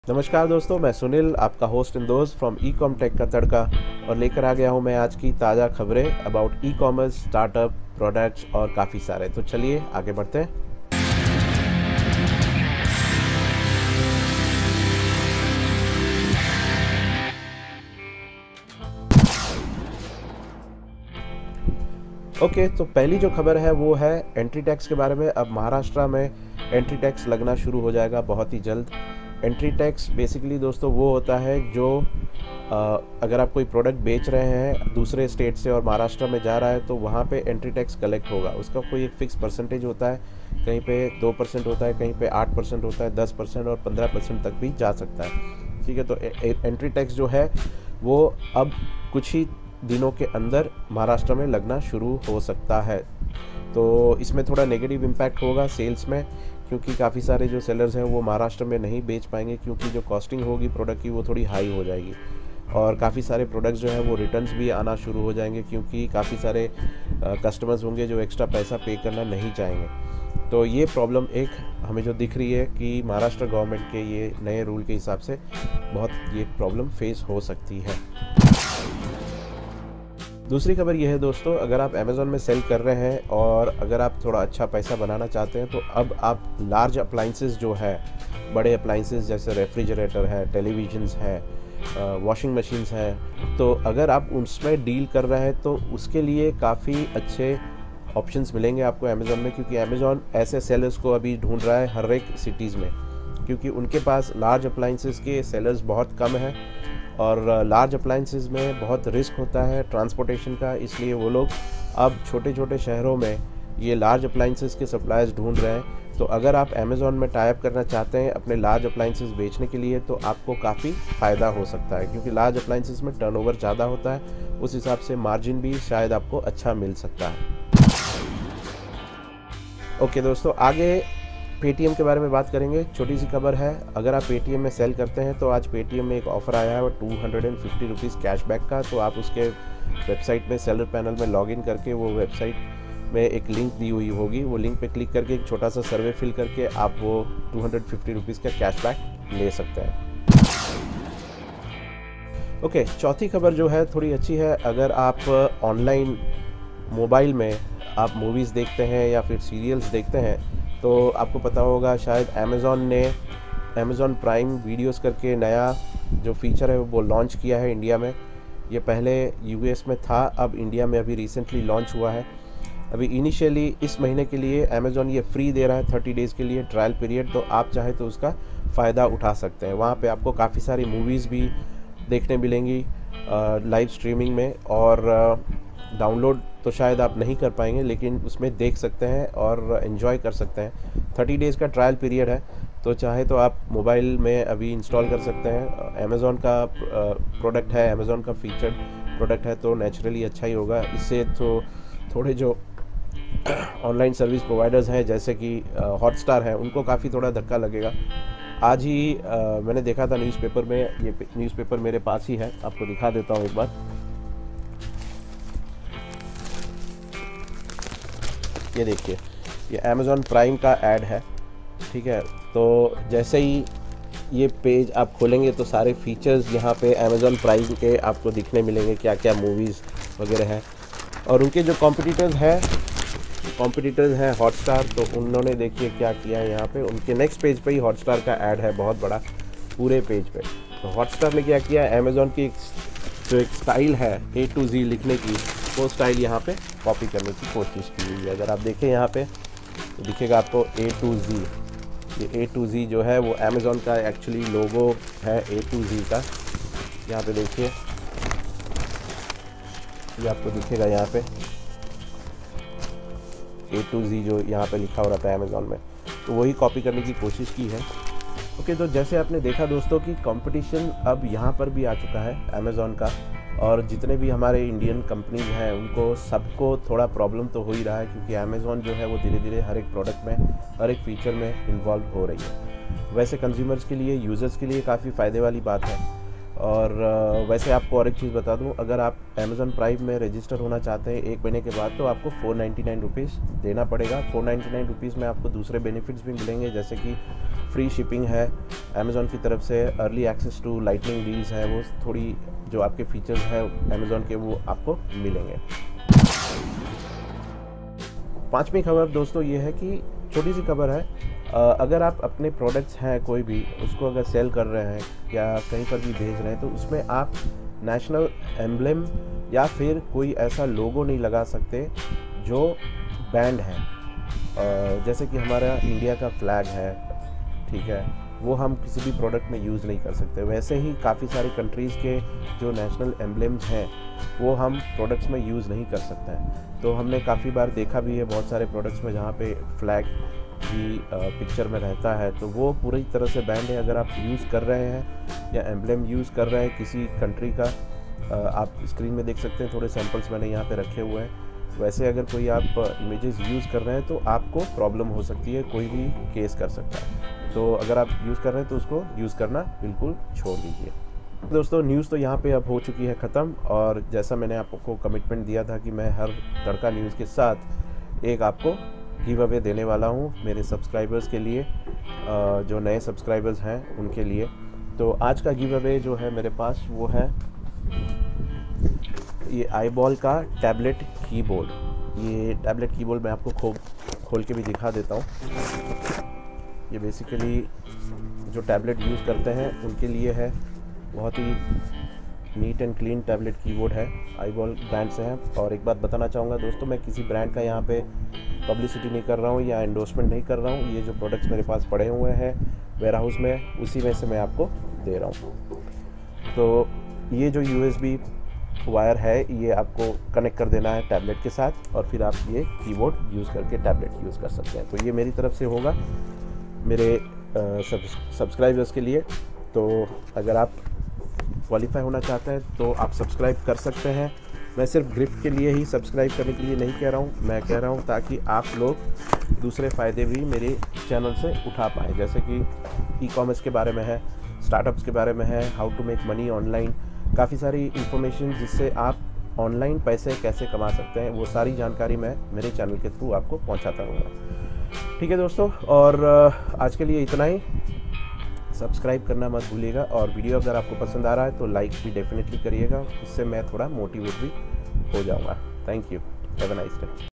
नमस्कार दोस्तों, मैं सुनील, आपका होस्ट इन दोस्त फ्रॉम Ecom-Tech का तड़का, और लेकर आ गया हूं मैं आज की ताज़ा खबरें अबाउट ई-कॉमर्स, स्टार्टअप, प्रोडक्ट्स और काफ़ी सारे। तो चलिए आगे बढ़ते हैं। ओके, तो पहली जो खबर है वो है एंट्री टैक्स के बारे में। अब महाराष्ट्र में एंट्री टैक्स लगना शुरू हो जाएगा बहुत ही जल्द। एंट्री टैक्स बेसिकली दोस्तों वो होता है जो अगर आप कोई प्रोडक्ट बेच रहे हैं दूसरे स्टेट से और महाराष्ट्र में जा रहा है तो वहाँ पे एंट्री टैक्स कलेक्ट होगा। उसका कोई एक फ़िक्स परसेंटेज होता है, कहीं पे 2% होता है, कहीं पे 8% होता है, 10% और 15% तक भी जा सकता है। ठीक है, तो एंट्री टैक्स जो है वो अब कुछ ही दिनों के अंदर महाराष्ट्र में लगना शुरू हो सकता है। तो इसमें थोड़ा नेगेटिव इम्पैक्ट होगा सेल्स में, क्योंकि काफ़ी सारे जो सेलर्स हैं वो महाराष्ट्र में नहीं बेच पाएंगे, क्योंकि जो कॉस्टिंग होगी प्रोडक्ट की वो थोड़ी हाई हो जाएगी। और काफ़ी सारे प्रोडक्ट्स जो हैं वो रिटर्न्स भी आना शुरू हो जाएंगे, क्योंकि काफ़ी सारे कस्टमर्स होंगे जो एक्स्ट्रा पैसा पे करना नहीं चाहेंगे। तो ये प्रॉब्लम एक हमें जो दिख रही है कि महाराष्ट्र गवर्नमेंट के ये नए रूल के हिसाब से बहुत ये प्रॉब्लम फेस हो सकती है। दूसरी खबर यह है दोस्तों, अगर आप अमेज़ॉन में सेल कर रहे हैं और अगर आप थोड़ा अच्छा पैसा बनाना चाहते हैं तो अब आप लार्ज अप्लाइंसेस जो है, बड़े अप्लाइंसेस जैसे रेफ्रिजरेटर है, टेलीविजन्स है, वॉशिंग मशीन्स हैं, तो अगर आप उसमें डील कर रहे हैं तो उसके लिए काफ़ी अच्छे ऑप्शंस मिलेंगे आपको अमेज़ॉन में, क्योंकि अमेज़ॉन ऐसे सेलर्स को अभी ढूंढ रहा है हर एक सिटीज़ में, क्योंकि उनके पास लार्ज अप्लाइंसेस के सेलर्स बहुत कम हैं और लार्ज अप्लाइंसेस में बहुत रिस्क होता है ट्रांसपोर्टेशन का। इसलिए वो लोग अब छोटे छोटे शहरों में ये लार्ज अप्लाइंसेस के सप्लायर्स ढूंढ रहे हैं। तो अगर आप अमेज़ॉन में टाई अप करना चाहते हैं अपने लार्ज अप्लाइंसेस बेचने के लिए तो आपको काफ़ी फ़ायदा हो सकता है, क्योंकि लार्ज अप्लाइंसेस में टर्नओवर ज़्यादा होता है, उस हिसाब से मार्जिन भी शायद आपको अच्छा मिल सकता है। ओके दोस्तों, आगे पेटीएम के बारे में बात करेंगे। छोटी सी खबर है, अगर आप पेटीएम में सेल करते हैं तो आज पेटीएम में एक ऑफ़र आया है 250 रुपीज़ कैशबैक का। तो आप उसके वेबसाइट में सेलर पैनल में लॉगिन करके वो वेबसाइट में एक लिंक दी हुई होगी, वो लिंक पे क्लिक करके एक छोटा सा सर्वे फिल करके आप वो 250 रुपीज़ का कैशबैक ले सकते हैं। ओके, चौथी खबर जो है थोड़ी अच्छी है। अगर आप ऑनलाइन मोबाइल में आप मूवीज़ देखते हैं या फिर सीरियल्स देखते हैं तो आपको पता होगा शायद अमेज़ॉन ने अमेज़ॉन प्राइम वीडियोस करके नया जो फीचर है वो लॉन्च किया है इंडिया में। ये पहले यूएस में था, अब इंडिया में अभी रिसेंटली लॉन्च हुआ है। अभी इनिशियली इस महीने के लिए अमेज़ॉन ये फ्री दे रहा है 30 डेज़ के लिए ट्रायल पीरियड, तो आप चाहे तो उसका फ़ायदा उठा सकते हैं। वहाँ पे आपको काफ़ी सारी मूवीज़ भी देखने मिलेंगी लाइव स्ट्रीमिंग में, और डाउनलोड तो शायद आप नहीं कर पाएंगे लेकिन उसमें देख सकते हैं और एंजॉय कर सकते हैं। 30 डेज़ का ट्रायल पीरियड है, तो चाहे तो आप मोबाइल में अभी इंस्टॉल कर सकते हैं। अमेज़ॉन का प्रोडक्ट है, अमेज़ॉन का फीचर्ड प्रोडक्ट है, तो नेचुरली अच्छा ही होगा। इससे तो थोड़े जो ऑनलाइन सर्विस प्रोवाइडर्स हैं जैसे कि हॉटस्टार है उनको काफ़ी थोड़ा धक्का लगेगा। आज ही मैंने देखा था न्यूज़पेपर में, ये न्यूज़पेपर मेरे पास ही है, आपको दिखा देता हूँ एक बार। ये देखिए, ये अमेज़ॉन प्राइम का ऐड है, ठीक है। तो जैसे ही ये पेज आप खोलेंगे तो सारे फीचर्स यहाँ पे अमेज़ॉन प्राइम के आपको दिखने मिलेंगे, क्या क्या मूवीज़ वगैरह हैं। और उनके जो कॉम्पिटिटर्स हैं हॉटस्टार, तो उन्होंने देखिए क्या किया है यहाँ पे, उनके नेक्स्ट पेज पे ही हॉटस्टार का ऐड है बहुत बड़ा पूरे पेज पे। तो हॉटस्टार ने क्या किया, अमेज़ॉन की जो एक स्टाइल है A to Z लिखने की, वो स्टाइल यहाँ पे कॉपी करने की कोशिश की हुई है। अगर आप देखें यहाँ पे तो दिखेगा आपको A to Z। ये A to Z जो है वो अमेज़ॉन का एक्चुअली लोगो है A to Z का। यहाँ पे देखिए, ये आपको दिखेगा यहाँ पे A to Z जो यहाँ पे लिखा हो रहा था अमेज़ॉन में, तो वही कॉपी करने की कोशिश की है। ओके, तो जैसे आपने देखा दोस्तों कि कंपटीशन अब यहाँ पर भी आ चुका है अमेज़ॉन का, और जितने भी हमारे इंडियन कंपनीज हैं उनको सबको थोड़ा प्रॉब्लम तो हो ही रहा है, क्योंकि अमेज़ॉन जो है वो धीरे धीरे हर एक प्रोडक्ट में, हर एक फीचर में इन्वॉल्व हो रही है। वैसे कंज्यूमर्स के लिए, यूज़र्स के लिए काफ़ी फ़ायदे वाली बात है। और वैसे आपको और एक चीज़ बता दूं, अगर आप अमेज़ॉन प्राइम में रजिस्टर होना चाहते हैं 1 महीने के बाद तो आपको 499 रुपीज़ देना पड़ेगा। 499 रुपीज़ में आपको दूसरे बेनिफिट्स भी मिलेंगे, जैसे कि फ्री शिपिंग है, अमेज़ॉन की तरफ से early access to lightning deals हैं, वो थोड़ी जो आपके फीचर्स हैं अमेज़ॉन के वो आपको मिलेंगे। पांचवी खबर दोस्तों ये है कि छोटी सी खबर है, अगर आप अपने प्रोडक्ट्स हैं कोई भी उसको अगर सेल कर रहे हैं या कहीं पर भी भेज रहे हैं तो उसमें आप नेशनल एम्ब्लेम या फिर कोई ऐसा लोगो नहीं लगा सकते जो बैंड है। जैसे कि हमारा इंडिया का फ्लैग है, ठीक है, वो हम किसी भी प्रोडक्ट में यूज़ नहीं कर सकते। वैसे ही काफ़ी सारी कंट्रीज़ के जो नेशनल एम्ब्लेम्स हैं वो हम प्रोडक्ट्स में यूज़ नहीं कर सकते हैं। तो हमने काफ़ी बार देखा भी है बहुत सारे प्रोडक्ट्स में जहाँ पे फ्लैग भी पिक्चर में रहता है, तो वो पूरी तरह से बैंड है। अगर आप यूज़ कर रहे हैं या एम्ब्लेम यूज़ कर रहे हैं किसी कंट्री का, आप स्क्रीन में देख सकते हैं, थोड़े सैम्पल्स मैंने यहाँ पे रखे हुए हैं। वैसे अगर कोई आप इमेजेस यूज़ कर रहे हैं तो आपको प्रॉब्लम हो सकती है, कोई भी केस कर सकता है। तो अगर आप यूज़ कर रहे हैं तो उसको यूज़ करना बिल्कुल छोड़ दीजिए। दोस्तों न्यूज़ तो यहाँ पे अब हो चुकी है ख़त्म, और जैसा मैंने आपको कमिटमेंट दिया था कि मैं हर तड़का न्यूज़ के साथ एक आपको गिव अवे देने वाला हूँ मेरे सब्सक्राइबर्स के लिए, जो नए सब्सक्राइबर्स हैं उनके लिए। तो आज का गिव अवे जो है मेरे पास वो है ये आईबॉल का टैबलेट कीबोर्ड। ये टैबलेट कीबोर्ड मैं आपको खोल के भी दिखा देता हूँ। ये बेसिकली जो टैबलेट यूज़ करते हैं उनके लिए है, बहुत ही neat and clean tablet keyboard है, आईबॉल ब्रांड से है। और एक बात बताना चाहूँगा दोस्तों, मैं किसी ब्रांड का यहाँ पे पब्लिसिटी नहीं कर रहा हूँ या एंडोर्समेंट नहीं कर रहा हूँ। ये जो प्रोडक्ट्स मेरे पास पड़े हुए हैं वेयर हाउस में, उसी में से मैं आपको दे रहा हूँ। तो ये जो USB वायर है ये आपको कनेक्ट कर देना है टैबलेट के साथ, और फिर आप ये कीबोर्ड यूज़ करके टैबलेट यूज़ कर सकते हैं। तो ये मेरी तरफ से होगा मेरे सब्सक्राइबर्स के लिए। तो अगर आप क्वालिफाई होना चाहते हैं तो आप सब्सक्राइब कर सकते हैं। मैं सिर्फ गिफ्ट के लिए ही सब्सक्राइब करने के लिए नहीं कह रहा हूँ, मैं कह रहा हूँ ताकि आप लोग दूसरे फ़ायदे भी मेरे चैनल से उठा पाएँ, जैसे कि ई-कॉमर्स के बारे में है, स्टार्टअप्स के बारे में है, how to make money online, काफ़ी सारी इन्फॉर्मेशन जिससे आप ऑनलाइन पैसे कैसे कमा सकते हैं, वो सारी जानकारी मैं मेरे चैनल के थ्रू आपको पहुंचाता रहूँगा। ठीक है दोस्तों, और आज के लिए इतना ही। सब्सक्राइब करना मत भूलिएगा, और वीडियो अगर आपको पसंद आ रहा है तो लाइक भी डेफिनेटली करिएगा, इससे मैं थोड़ा मोटिवेट भी हो जाऊँगा। Thank you, have a nice day.